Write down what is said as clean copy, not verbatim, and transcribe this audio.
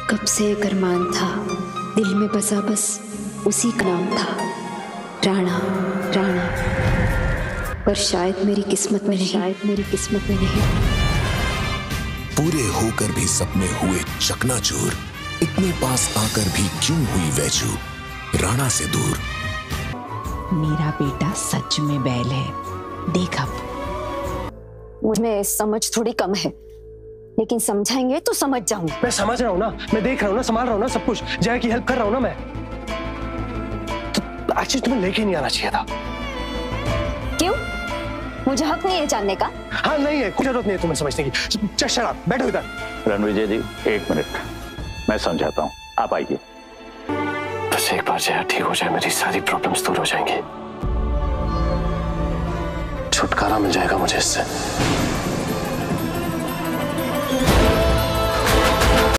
कब से एक अरमान था, दिल में बसा बस उसी का नाम था, राणा राणा। पर शायद मेरी किस्मत में नहीं। पूरे होकर भी सपने हुए चकनाचूर, इतने पास आकर भी क्यों हुई वैजू राणा से दूर। मेरा बेटा सच में बैल है, देख अब। मुझमें समझ थोड़ी कम है, लेकिन समझाएंगे तो समझ जाऊंगी। मैं समझ रहा हूँ ना, मैं देख रहा हूँ ना, संभाल रहा हूँ ना सब कुछ, जया की हेल्प कर रहा हूँ ना मैं। तो एक्चुअली तुम्हें लेके नहीं आना चाहिए था। क्यों? मुझे हक नहीं है जानने का? हाँ नहीं है, कोई जरूरत नहीं है तुम्हें समझने की। चल शराब, बैठो इधर। रणविजय जी 1 मिनट, मैं समझाता हूँ, आप आइए। बस एक बार जया ठीक हो जाए, मेरी सारी प्रॉब्लम्स दूर हो जाएंगी, छुटकारा मिल जाएगा मुझे इससे।